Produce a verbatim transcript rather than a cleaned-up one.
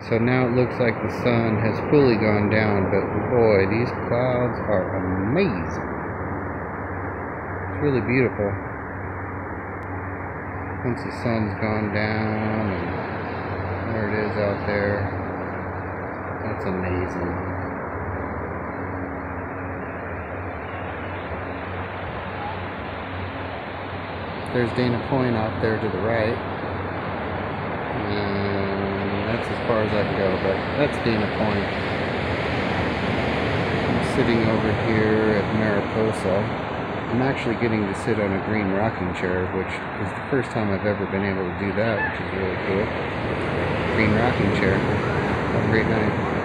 So now it looks like the sun has fully gone down, but boy, these clouds are amazing. It's really beautiful. Once the sun's gone down, and there it is out there. That's amazing. There's Dana Point out there to the right. And that's as far as I can go, but that's Dana Point. I'm sitting over here at Mariposa. I'm actually getting to sit on a green rocking chair, which is the first time I've ever been able to do that, which is really cool. Green rocking chair. Have a great night.